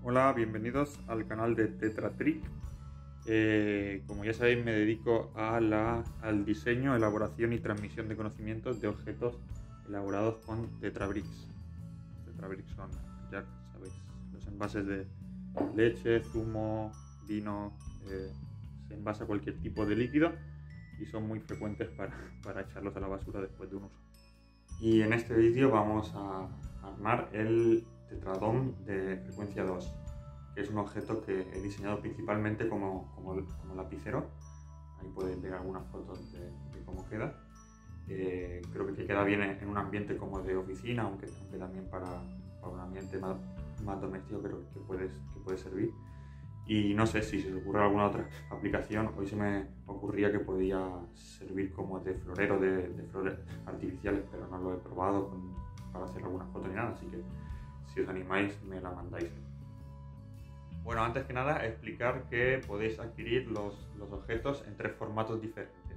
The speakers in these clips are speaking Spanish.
Hola, bienvenidos al canal de Tetratrick. Como ya sabéis, me dedico al diseño, elaboración y transmisión de conocimientos de objetos elaborados con Tetrabricks. Tetrabricks son, ya sabéis, los envases de leche, zumo, vino, se envasa cualquier tipo de líquido y son muy frecuentes para echarlos a la basura después de un uso. Y en este vídeo vamos a armar el Tetradome de frecuencia 2, que es un objeto que he diseñado principalmente como lapicero. Ahí podéis ver algunas fotos de cómo queda. Creo que queda bien en un ambiente como de oficina, aunque también para un ambiente más doméstico creo que puede servir. Y no sé si se os ocurre alguna otra aplicación. Hoy se me ocurría que podía servir como de florero de flores artificiales, pero no lo he probado para hacer alguna foto ni nada, así que si os animáis me la mandáis. Bueno, antes que nada explicar que podéis adquirir los objetos en tres formatos diferentes.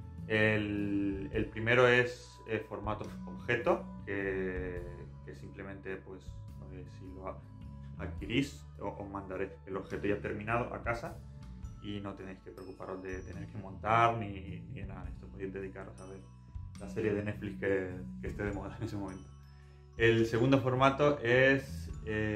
El primero es formato objeto, que simplemente pues si lo adquirís os mandaré el objeto ya terminado a casa y no tenéis que preocuparos de tener que montar ni nada de esto. Podéis dedicaros a ver la serie de Netflix que esté de moda en ese momento. El segundo formato es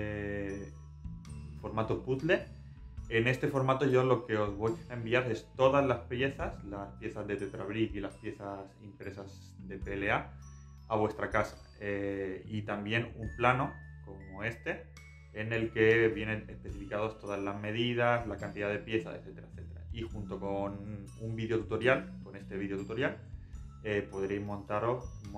formato puzzle. En este formato yo lo que os voy a enviar es todas las piezas de Tetrabrick y las piezas impresas de PLA a vuestra casa, y también un plano como este en el que vienen especificados todas las medidas, la cantidad de piezas, etcétera, etcétera. Y junto con un vídeo tutorial, podréis montarlo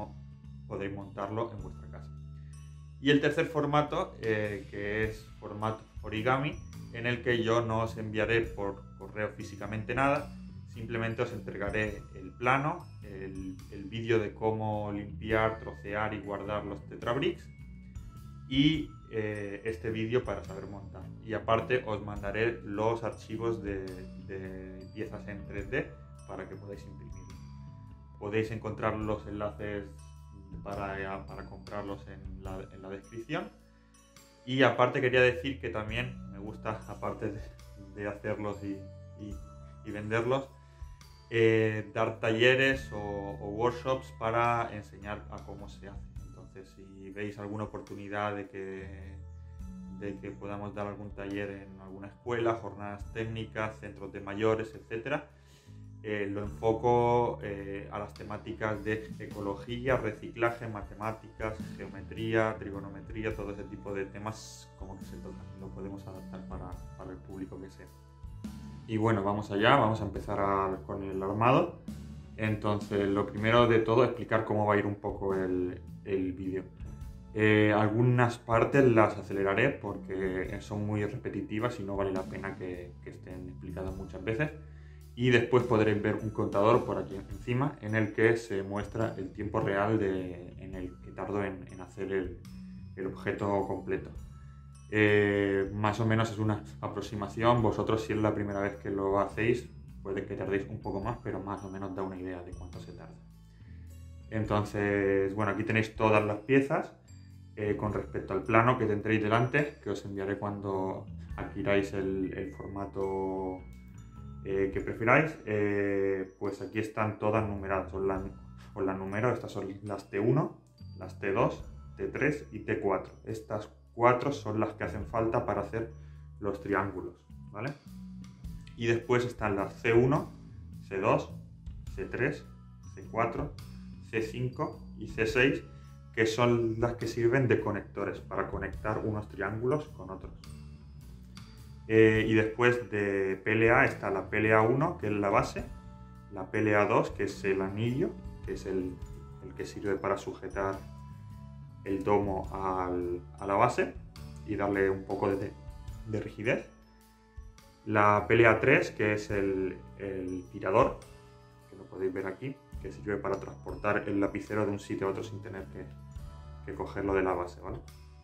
en vuestra casa. Y el tercer formato, que es formato origami, en el que yo no os enviaré por correo físicamente nada, simplemente os entregaré el plano, el vídeo de cómo limpiar, trocear y guardar los Tetrabricks y este vídeo para saber montar. Y aparte os mandaré los archivos de piezas en 3D para que podáis imprimirlos. Podéis encontrar los enlaces para comprarlos en la descripción. Y aparte quería decir que también me gusta, aparte de hacerlos y venderlos, dar talleres o workshops para enseñar a cómo se hace. Entonces, si veis alguna oportunidad de que podamos dar algún taller en alguna escuela, jornadas técnicas, centros de mayores, etcétera, lo enfoco a las temáticas de ecología, reciclaje, matemáticas, geometría, trigonometría, todo ese tipo de temas como que lo podemos adaptar para el público que sea. Y bueno, vamos allá, vamos a empezar con el armado. Entonces, lo primero de todo, explicar cómo va a ir un poco el vídeo. Algunas partes las aceleraré porque son muy repetitivas y no vale la pena que estén explicadas muchas veces. Y después podréis ver un contador por aquí encima en el que se muestra el tiempo real en el que tardo en hacer el objeto completo. Más o menos es una aproximación. Vosotros, si es la primera vez que lo hacéis, puede que tardéis un poco más, pero más o menos da una idea de cuánto se tarda. Entonces, bueno, aquí tenéis todas las piezas. Con respecto al plano que tendréis delante, que os enviaré cuando adquiráis el formato que prefiráis, pues aquí están todas numeradas. Os las numero. Estas son las T1, las T2, T3 y T4. Estas 4 son las que hacen falta para hacer los triángulos, ¿vale? Y después están las C1, C2, C3, C4, C5 y C6, que son las que sirven de conectores para conectar unos triángulos con otros. Y después de PLA está la PLA1, que es la base, la PLA2, que es el anillo, que es el que sirve para sujetar el domo a la base y darle un poco de rigidez. La PLA3, que es el tirador, que lo podéis ver aquí, que sirve para transportar el lapicero de un sitio a otro sin tener que cogerlo de la base, ¿vale?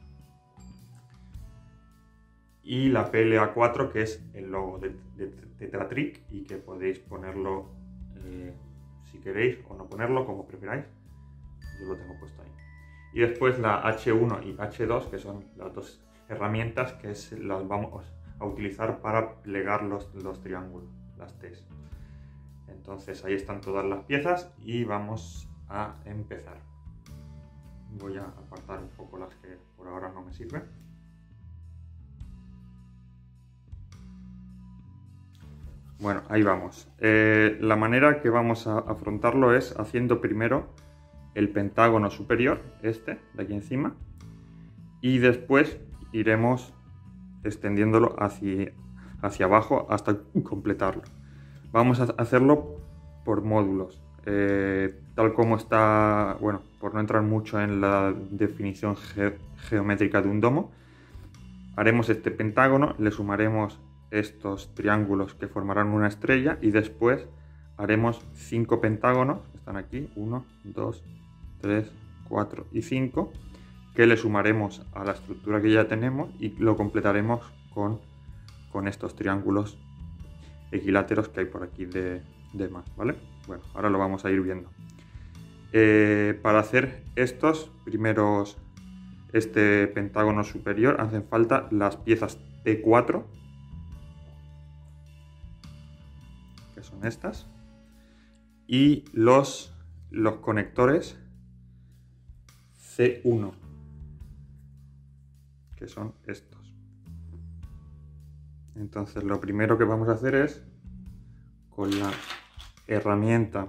Y la PLA4, que es el logo de Tetratrick y que podéis ponerlo si queréis o no ponerlo, como prefiráis. Yo lo tengo puesto ahí. Y después la H1 y H2, que son las dos herramientas que las vamos a utilizar para plegar los triángulos, las T's. Entonces ahí están todas las piezas y vamos a empezar. Voy a apartar un poco las que por ahora no me sirven. Bueno, ahí vamos. La manera que vamos a afrontarlo es haciendo primero el pentágono superior, este de aquí encima, y después iremos extendiéndolo hacia abajo hasta completarlo. Vamos a hacerlo por módulos, tal como está, bueno, por no entrar mucho en la definición geométrica de un domo. Haremos este pentágono, le sumaremos estos triángulos que formarán una estrella y después haremos 5 pentágonos, que están aquí, 1, 2, 3, 4 y 5, que le sumaremos a la estructura que ya tenemos y lo completaremos con estos triángulos equiláteros que hay por aquí de más, ¿vale? Bueno, ahora lo vamos a ir viendo. Para hacer estos primeros, este pentágono superior, hacen falta las piezas T4, que son estas, y los conectores C1, que son estos. Entonces lo primero que vamos a hacer es, con la herramienta,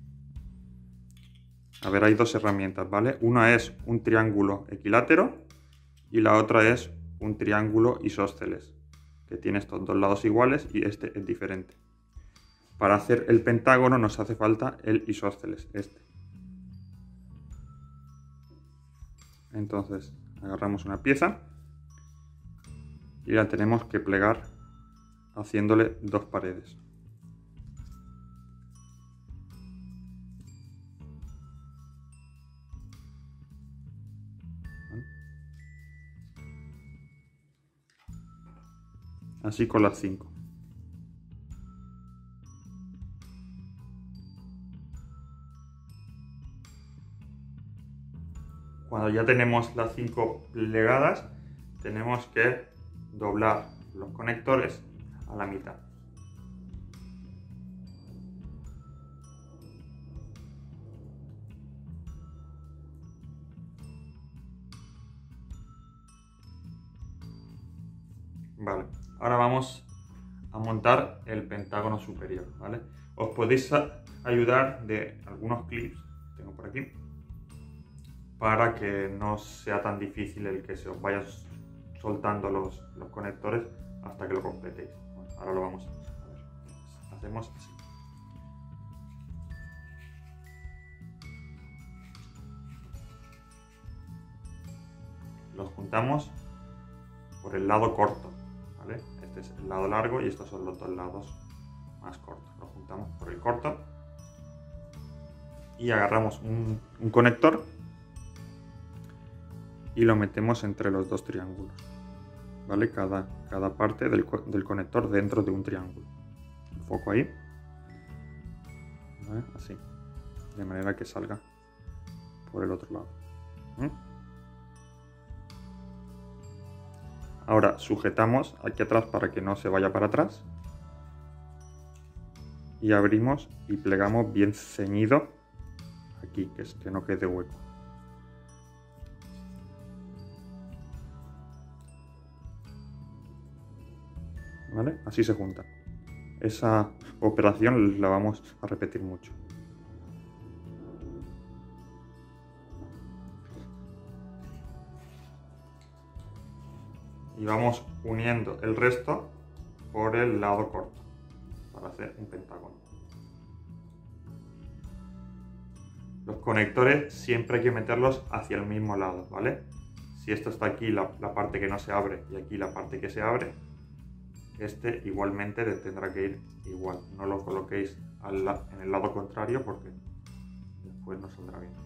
a ver, hay dos herramientas, ¿vale? Una es un triángulo equilátero y la otra es un triángulo isósceles, que tiene estos dos lados iguales y este es diferente. Para hacer el pentágono nos hace falta el isósceles, este. Entonces agarramos una pieza y la tenemos que plegar haciéndole dos paredes. Así con las 5. Cuando ya tenemos las 5 plegadas, tenemos que doblar los conectores a la mitad. Vale, ahora vamos a montar el pentágono superior, ¿vale? Os podéis ayudar de algunos clips que tengo por aquí, para que no sea tan difícil el que se os vaya soltando los conectores hasta que lo completéis. Bueno, ahora lo vamos a ver. Hacemos así. Los juntamos por el lado corto, ¿vale? Este es el lado largo y estos son los dos lados más cortos. Los juntamos por el corto y agarramos un conector y lo metemos entre los dos triángulos, ¿vale? Cada parte del conector dentro de un triángulo. Enfoco ahí, ¿vale? Así, de manera que salga por el otro lado. Ahora sujetamos aquí atrás para que no se vaya para atrás y abrimos y plegamos bien ceñido aquí, que no quede hueco. ¿Vale? Así se junta. Esa operación la vamos a repetir mucho. Y vamos uniendo el resto por el lado corto para hacer un pentágono. Los conectores siempre hay que meterlos hacia el mismo lado, ¿vale? Si esto está aquí, la parte que no se abre, y aquí la parte que se abre, este igualmente tendrá que ir igual. No lo coloquéis en el lado contrario porque después no saldrá bien.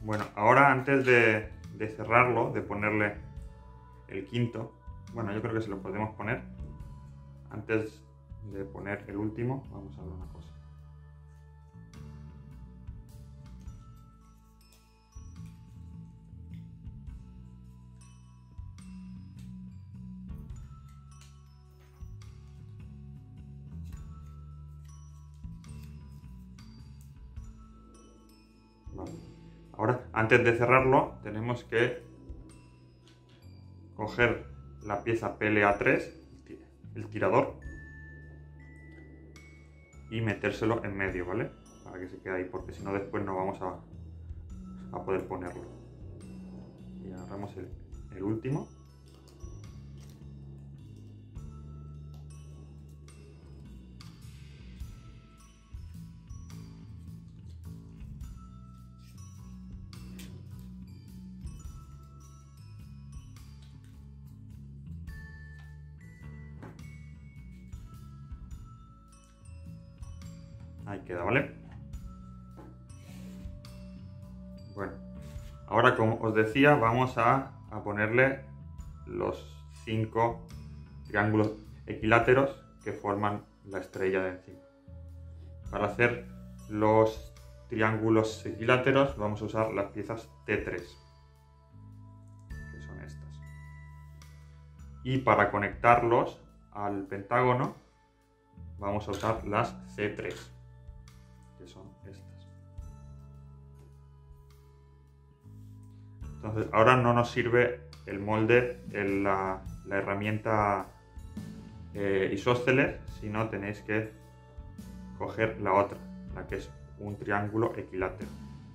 Bueno, ahora antes de cerrarlo, de ponerle el quinto, bueno, yo creo que se lo podemos poner. Antes de poner el último, vamos a ver una cosa. Vale. Ahora, antes de cerrarlo, tenemos que coger la pieza PLA3, el tirador, y metérselo en medio, ¿vale? Para que se quede ahí, porque si no después no vamos a poder ponerlo. Y agarramos el último. Ahí queda, ¿vale? Bueno, ahora como os decía, vamos a ponerle los 5 triángulos equiláteros que forman la estrella de encima. Para hacer los triángulos equiláteros vamos a usar las piezas T3, que son estas. Y para conectarlos al pentágono vamos a usar las C3, que son estas. Entonces ahora no nos sirve el molde, la herramienta isósceles, sino tenéis que coger la otra, la que es un triángulo equilátero.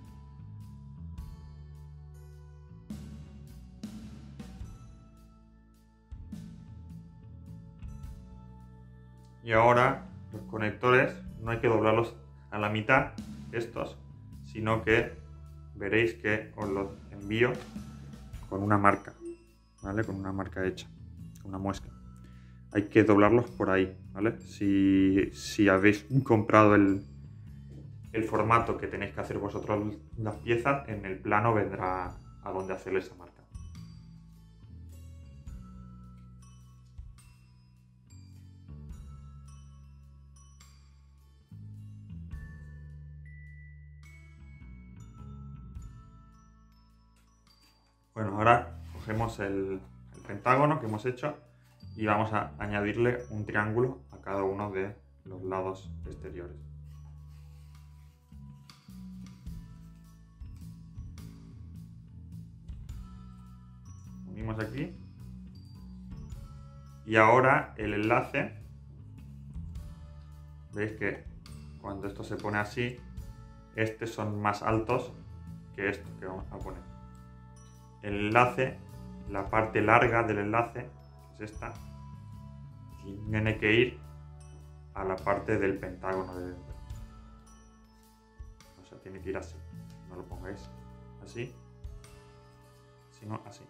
Y ahora los conectores no hay que doblarlos a la mitad, estos, sino que veréis que os los envío con una marca, ¿vale? Con una marca hecha, una muesca. Hay que doblarlos por ahí, ¿vale? Si habéis comprado el formato que tenéis que hacer vosotros las piezas, en el plano vendrá a dónde hacerle esa marca. Bueno, ahora cogemos el pentágono que hemos hecho y vamos a añadirle un triángulo a cada uno de los lados exteriores. Unimos aquí y ahora el enlace, veis que cuando esto se pone así, estos son más altos que estos que vamos a poner. El enlace, la parte larga del enlace, que es esta, tiene que ir a la parte del pentágono de dentro. O sea, tiene que ir así. No lo pongáis así, sino así.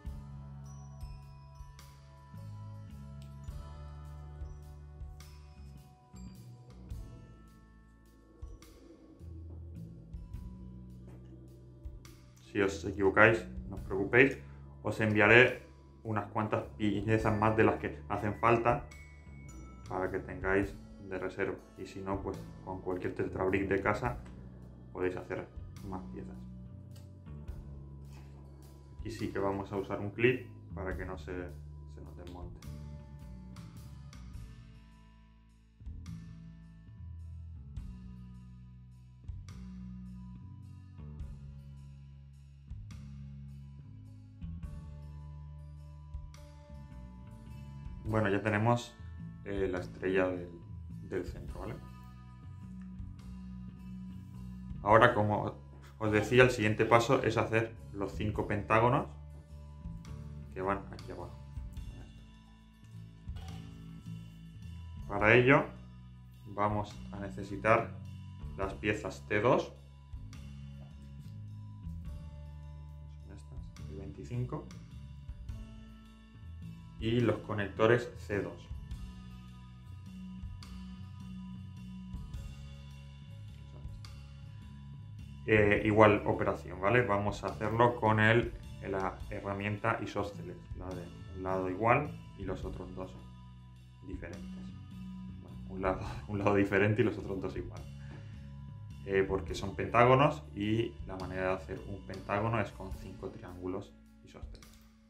Si os equivocáis, no os preocupéis, os enviaré unas cuantas piezas más de las que hacen falta para que tengáis de reserva, y si no, pues con cualquier tetrabric de casa podéis hacer más piezas. Aquí sí que vamos a usar un clip para que no se nos desmonte. Bueno, ya tenemos la estrella del centro, ¿vale? Ahora, como os decía, el siguiente paso es hacer los 5 pentágonos que van aquí abajo. Para ello vamos a necesitar las piezas T2, son estas, el 25, y los conectores C2. igual operación, ¿vale? Vamos a hacerlo con la herramienta isósceles, la de un lado igual y los otros dos diferentes. Bueno, un lado diferente y los otros dos igual. Porque son pentágonos y la manera de hacer un pentágono es con 5 triángulos isósceles.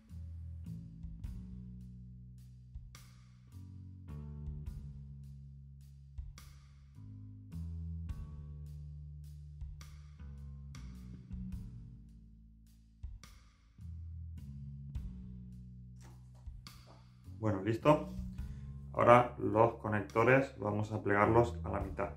Bueno, listo. Ahora los conectores vamos a plegarlos a la mitad.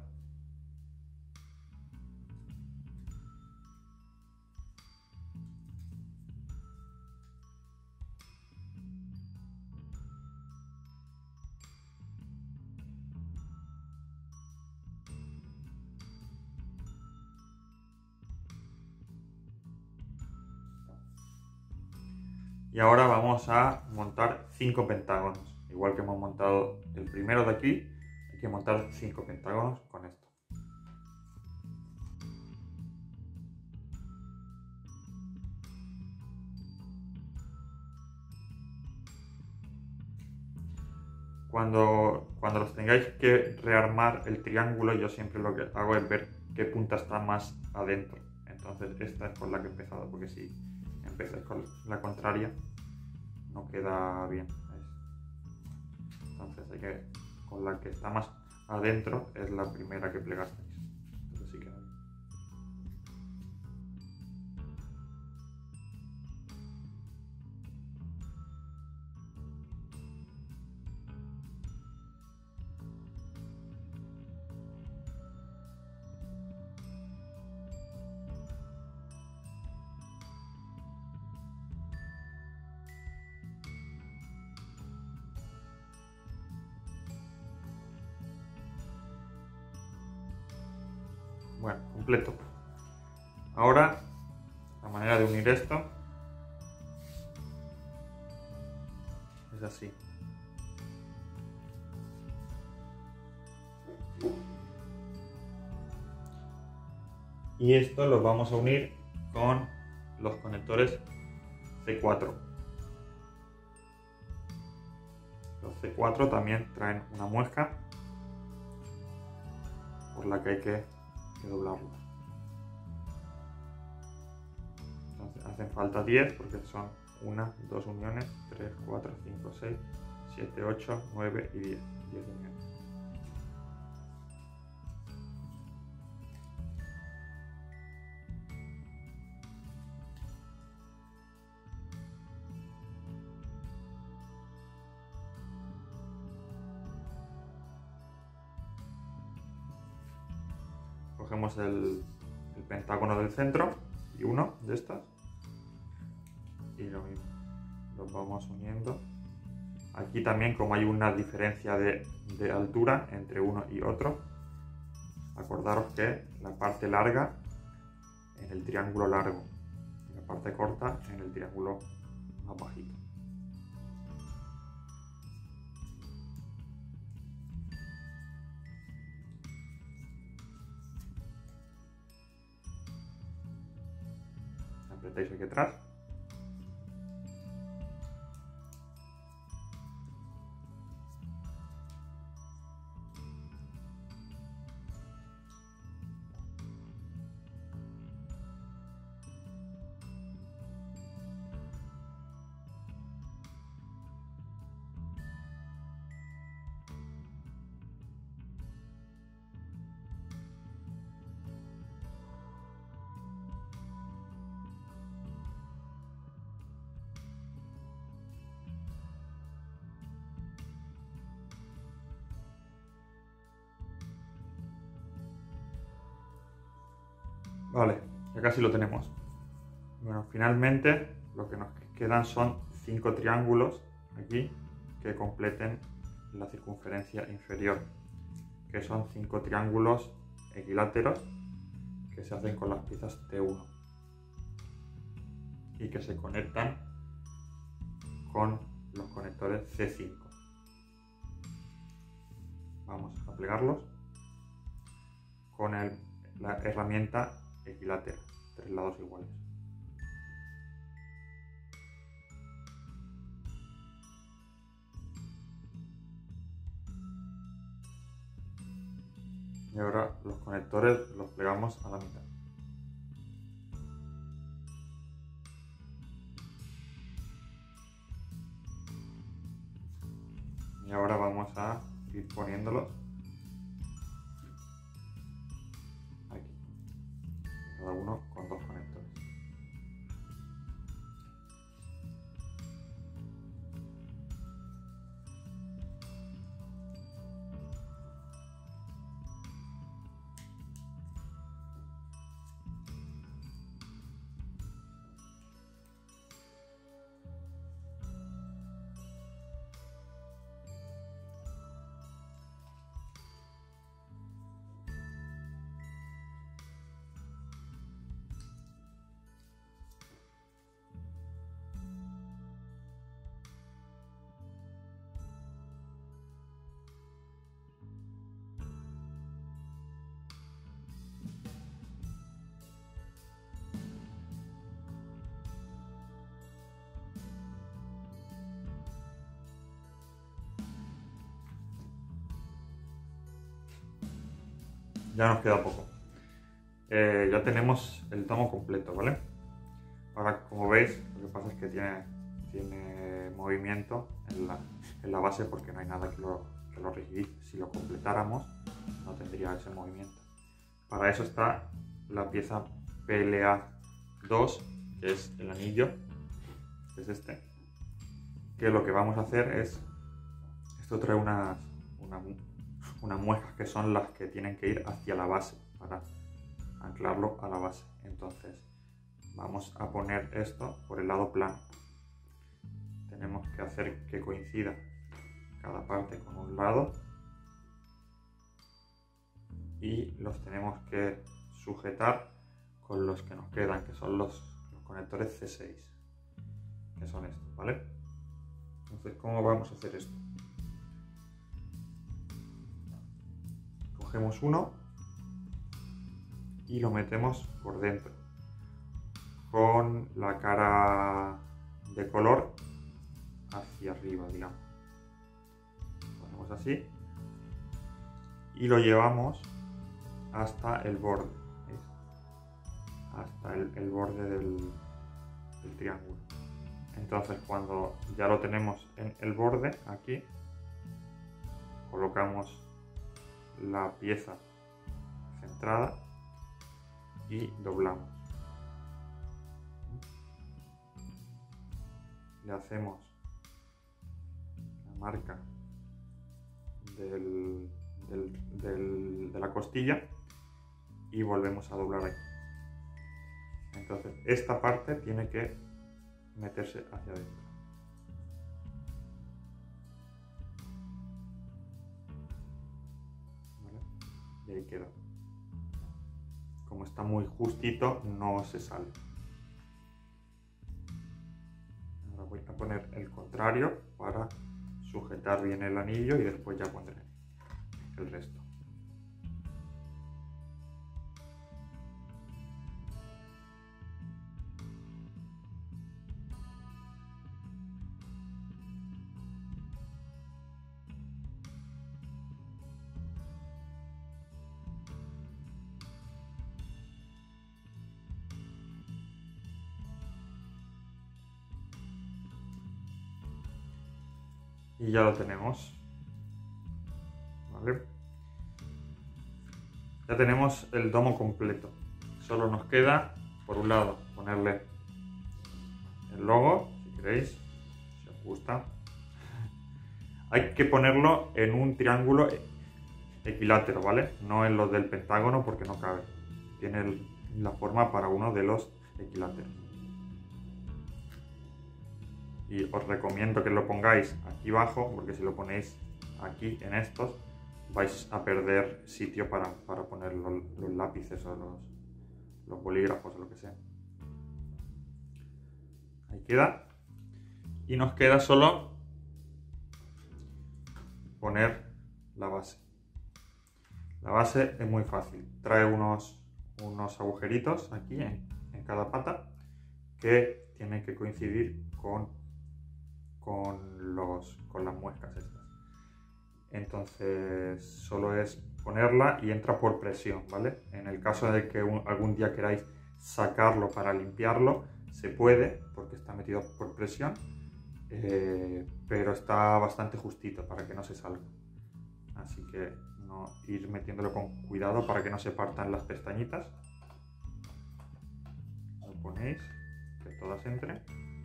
Y ahora vamos a montar 5 pentágonos. Igual que hemos montado el primero de aquí, hay que montar 5 pentágonos con esto. Cuando los tengáis que rearmar el triángulo, yo siempre lo que hago es ver qué punta está más adentro. Entonces esta es con la que he empezado, porque si empezáis con la contraria no queda bien, ¿veis? Entonces con la que está más adentro es la primera que plegasteis. Entonces sí queda bien. Bueno, completo. Ahora, la manera de unir esto es así. Y esto lo vamos a unir con los conectores C4. Los C4 también traen una muesca por la que hay que doblarlos. Entonces hacen falta 10 porque son 1, 2 uniones, 3, 4, 5, 6, 7, 8, 9 y 10. 10 uniones. Cogemos el pentágono del centro y uno de estas y lo mismo, los vamos uniendo. Aquí también, como hay una diferencia de altura entre uno y otro, acordaros que la parte larga en el triángulo largo y la parte corta en el triángulo más bajito. Apretáis aquí atrás. Vale, ya casi lo tenemos. Bueno, finalmente lo que nos quedan son 5 triángulos aquí que completen la circunferencia inferior, que son 5 triángulos equiláteros que se hacen con las piezas T1 y que se conectan con los conectores C5. Vamos a plegarlos con la herramienta equiláteras, 3 lados iguales. Y ahora los conectores los plegamos a la mitad. Y ahora vamos a ir poniéndolos aquí, cada uno con 2 conectores. Ya nos queda poco. Ya tenemos el tomo completo, ¿vale? Ahora, como veis, lo que pasa es que tiene movimiento en la base porque no hay nada que lo rigidice. Si lo completáramos, no tendría ese movimiento. Para eso está la pieza PLA2, que es el anillo, que es este. Que lo que vamos a hacer es, esto trae unas muescas que son las que tienen que ir hacia la base para anclarlo a la base. Entonces vamos a poner esto por el lado plano. Tenemos que hacer que coincida cada parte con un lado y los tenemos que sujetar con los que nos quedan, que son los conectores C6, que son estos, ¿vale? Entonces, ¿cómo vamos a hacer esto? Cogemos uno y lo metemos por dentro con la cara de color hacia arriba, digamos. Lo ponemos así y lo llevamos hasta el borde, ¿veis? Hasta el borde del triángulo. Entonces, cuando ya lo tenemos en el borde, aquí colocamos la pieza centrada y doblamos. Le hacemos la marca de la costilla y volvemos a doblar aquí. Entonces, esta parte tiene que meterse hacia adentro. Y ahí queda. Como está muy justito, no se sale. Ahora voy a poner el contrario para sujetar bien el anillo y después ya pondré el resto. Y ya lo tenemos, ¿vale? Ya tenemos el domo completo. Solo nos queda, por un lado, ponerle el logo, si queréis, si os gusta. Hay que ponerlo en un triángulo equilátero, ¿vale? No en los del pentágono porque no cabe. Tiene la forma para uno de los equiláteros. Y os recomiendo que lo pongáis aquí abajo, porque si lo ponéis aquí en estos, vais a perder sitio para poner los lápices o los bolígrafos o lo que sea. Ahí queda. Y nos queda solo poner la base. La base es muy fácil. Trae unos unos agujeritos aquí en cada pata que tienen que coincidir con las muescas estas. Entonces solo es ponerla y entra por presión, ¿vale? En el caso de que algún día queráis sacarlo para limpiarlo, se puede porque está metido por presión, pero está bastante justito para que no se salga. Así que ir metiéndolo con cuidado para que no se partan las pestañitas. Lo ponéis, que todas entren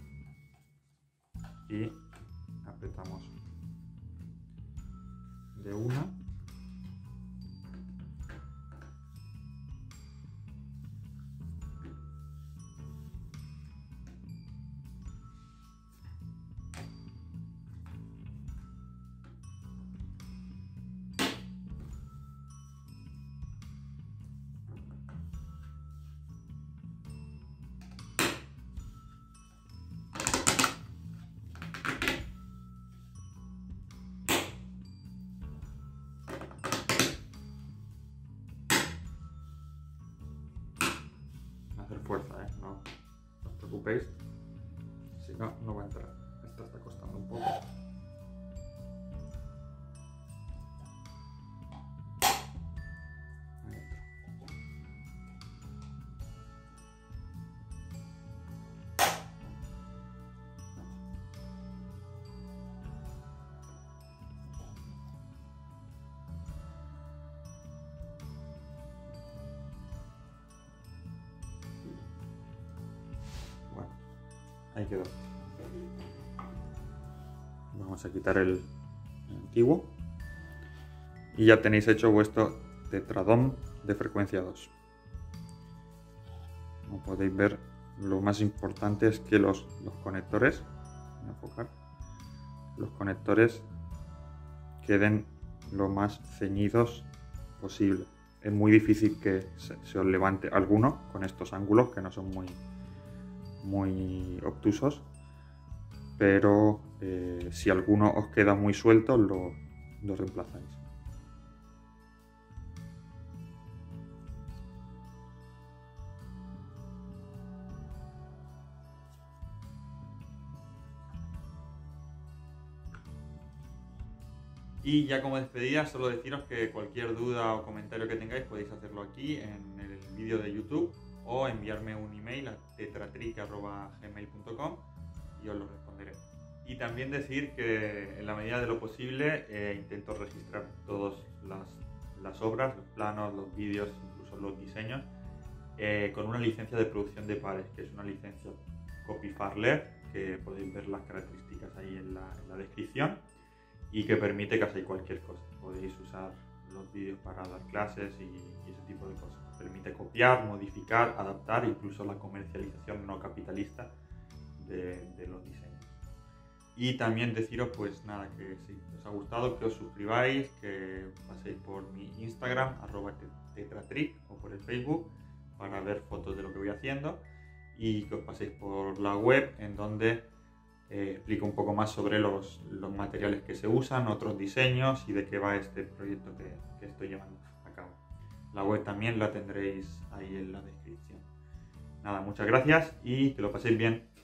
y apretamos de una. Hacer fuerza, no os preocupéis, si no, no va a entrar. Esta está costando un poco. Ahí entra. Bueno, ahí quedó. Vamos a quitar el antiguo y ya tenéis hecho vuestro tetradom de frecuencia 2. Como podéis ver, lo más importante es que los conectores, voy a enfocar, los conectores queden lo más ceñidos posible. Es muy difícil que se os levante alguno con estos ángulos que no son muy obtusos, pero si alguno os queda muy suelto, lo reemplazáis. Y ya como despedida, solo deciros que cualquier duda o comentario que tengáis podéis hacerlo aquí en el vídeo de YouTube o enviarme un email a tetratrick@gmail.com y os lo responderé. Y también decir que en la medida de lo posible intento registrar todas las obras, los planos, los vídeos, incluso los diseños, con una licencia de producción de pares, que es una licencia Copyfarler, que podéis ver las características ahí en la descripción, y que permite que hagáis cualquier cosa. Podéis usar los vídeos para dar clases y ese tipo de cosas. Permite copiar, modificar, adaptar, incluso la comercialización no capitalista de los diseños. Y también deciros, pues nada, que si os ha gustado, que os suscribáis, que paséis por mi Instagram, @tetratrick, o por el Facebook, para ver fotos de lo que voy haciendo, y que os paséis por la web, en donde explico un poco más sobre los materiales que se usan, otros diseños y de qué va este proyecto que estoy llevando a cabo. La web también la tendréis ahí en la descripción. Nada, muchas gracias y que lo paséis bien.